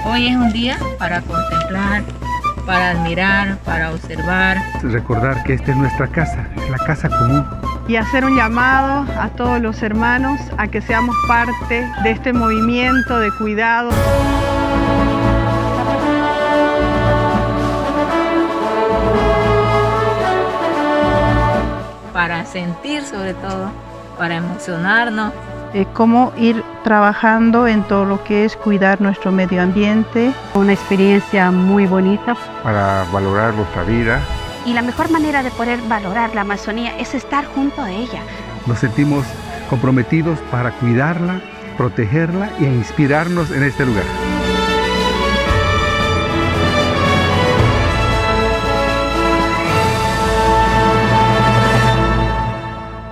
Hoy es un día para contemplar, para admirar, para observar. Recordar que esta es nuestra casa, la casa común. Y hacer un llamado a todos los hermanos a que seamos parte de este movimiento de cuidado. Para sentir sobre todo, para emocionarnos. Cómo ir trabajando en todo lo que es cuidar nuestro medio ambiente. Una experiencia muy bonita. Para valorar nuestra vida. Y la mejor manera de poder valorar la Amazonía es estar junto a ella. Nos sentimos comprometidos para cuidarla, protegerla e inspirarnos en este lugar.